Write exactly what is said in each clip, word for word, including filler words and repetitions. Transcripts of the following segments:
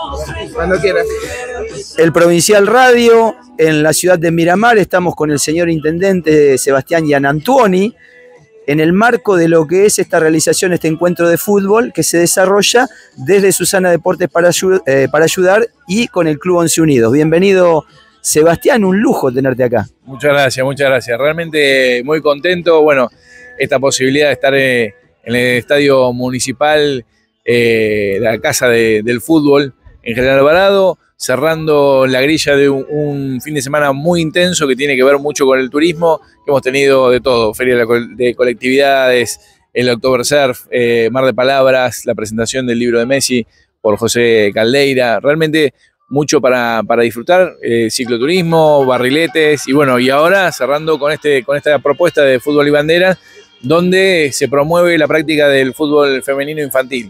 Cuando quieras. El Provincial Radio, en la ciudad de Miramar, estamos con el señor intendente Sebastián Gianantuoni, en el marco de lo que es esta realización, este encuentro de fútbol que se desarrolla desde Susana Deportes para, eh, para Ayudar y con el Club Once Unidos. Bienvenido, Sebastián, un lujo tenerte acá. Muchas gracias, muchas gracias. Realmente muy contento. Bueno, esta posibilidad de estar eh, en el estadio municipal, eh, la casa de, del fútbol en General Alvarado, cerrando la grilla de un, un fin de semana muy intenso que tiene que ver mucho con el turismo, que hemos tenido de todo, feria de colectividades, el Oktobersurf, eh, Mar de Palabras, la presentación del libro de Messi por José Caldeira, realmente mucho para, para disfrutar, eh, cicloturismo, barriletes, y bueno, y ahora cerrando con, este, con esta propuesta de fútbol y bandera, donde se promueve la práctica del fútbol femenino infantil.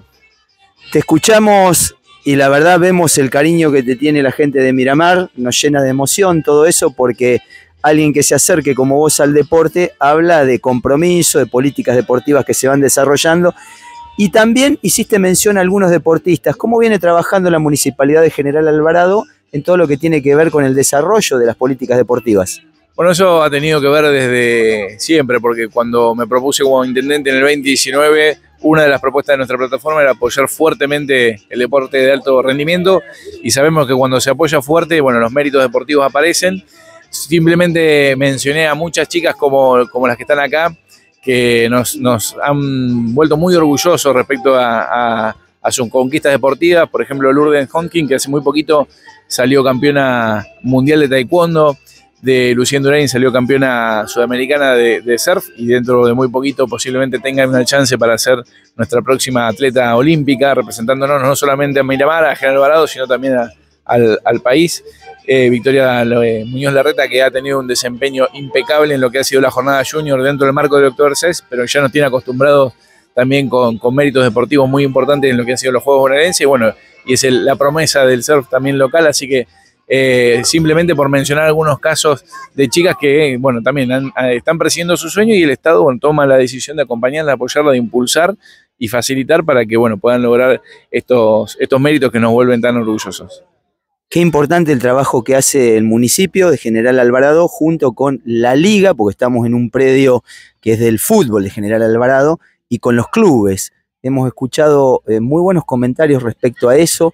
Te escuchamos y la verdad vemos el cariño que te tiene la gente de Miramar, nos llena de emoción todo eso, porque alguien que se acerque como vos al deporte habla de compromiso, de políticas deportivas que se van desarrollando. Y también hiciste mención a algunos deportistas. ¿Cómo viene trabajando la Municipalidad de General Alvarado en todo lo que tiene que ver con el desarrollo de las políticas deportivas? Bueno, eso ha tenido que ver desde siempre, porque cuando me propuse como intendente en el veinte diecinueve, una de las propuestas de nuestra plataforma era apoyar fuertemente el deporte de alto rendimiento, y sabemos que cuando se apoya fuerte, bueno, los méritos deportivos aparecen. Simplemente mencioné a muchas chicas como, como las que están acá, que nos, nos han vuelto muy orgullosos respecto a, a, a sus conquistas deportivas. Por ejemplo, Lourdes Honkin, que hace muy poquito salió campeona mundial de taekwondo, de Lucien Durain salió campeona sudamericana de, de surf, y dentro de muy poquito posiblemente tengan una chance para ser nuestra próxima atleta olímpica, representándonos no solamente a Miramar, a General Alvarado, sino también a, al, al país. Eh, Victoria eh, Muñoz Larreta, que ha tenido un desempeño impecable en lo que ha sido la jornada junior dentro del marco del Oktoberfest, pero ya nos tiene acostumbrados también con, con méritos deportivos muy importantes en lo que han sido los Juegos Bonaerenses, y bueno, y es el, la promesa del surf también local, así que Eh, simplemente por mencionar algunos casos de chicas que, bueno, también han, están persiguiendo su sueño, y el Estado, bueno, toma la decisión de acompañarla, de apoyarla, de impulsar y facilitar para que, bueno, puedan lograr estos, estos méritos que nos vuelven tan orgullosos. Qué importante el trabajo que hace el municipio de General Alvarado junto con la liga, porque estamos en un predio que es del fútbol de General Alvarado, y con los clubes. Hemos escuchado eh, muy buenos comentarios respecto a eso.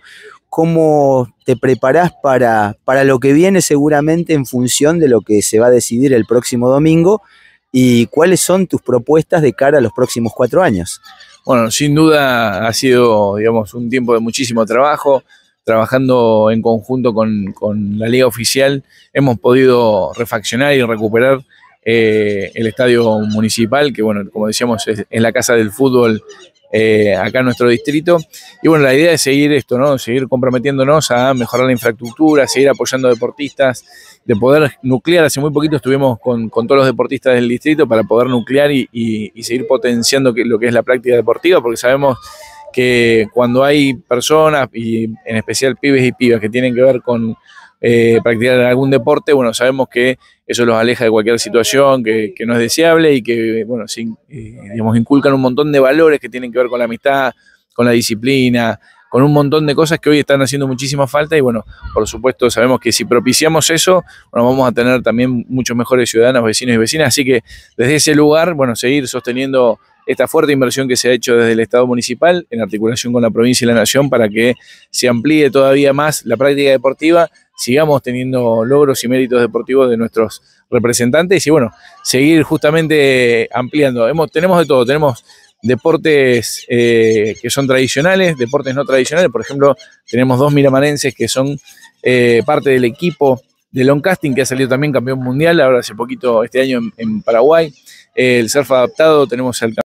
¿Cómo te preparás para, para lo que viene seguramente en función de lo que se va a decidir el próximo domingo? ¿Y cuáles son tus propuestas de cara a los próximos cuatro años? Bueno, sin duda ha sido, digamos, un tiempo de muchísimo trabajo. Trabajando en conjunto con, con la Liga Oficial, hemos podido refaccionar y recuperar eh, el estadio municipal, que, bueno, como decíamos, es, es la casa del fútbol Eh, acá en nuestro distrito. Y bueno, la idea es seguir esto, ¿no? Seguir comprometiéndonos a mejorar la infraestructura, seguir apoyando a deportistas, de poder nuclear. Hace muy poquito estuvimos con, con todos los deportistas del distrito para poder nuclear y, y, y seguir potenciando que, lo que es la práctica deportiva, porque sabemos que cuando hay personas, y en especial pibes y pibas, que tienen que ver con eh, practicar algún deporte, bueno, sabemos que eso los aleja de cualquier situación que, que no es deseable, y que, bueno, sin, eh, digamos, inculcan un montón de valores que tienen que ver con la amistad, con la disciplina, con un montón de cosas que hoy están haciendo muchísima falta. Y bueno, por supuesto sabemos que si propiciamos eso, bueno, vamos a tener también muchos mejores ciudadanos, vecinos y vecinas. Así que desde ese lugar, bueno, seguir sosteniendo esta fuerte inversión que se ha hecho desde el Estado municipal en articulación con la provincia y la nación, para que se amplíe todavía más la práctica deportiva, sigamos teniendo logros y méritos deportivos de nuestros representantes, y bueno, seguir justamente ampliando. Hemos, tenemos de todo, tenemos deportes eh, que son tradicionales, deportes no tradicionales. Por ejemplo, tenemos dos miramarenses que son eh, parte del equipo de long casting, que ha salido también campeón mundial ahora hace poquito, este año en, en Paraguay. Eh, el surf adaptado, tenemos el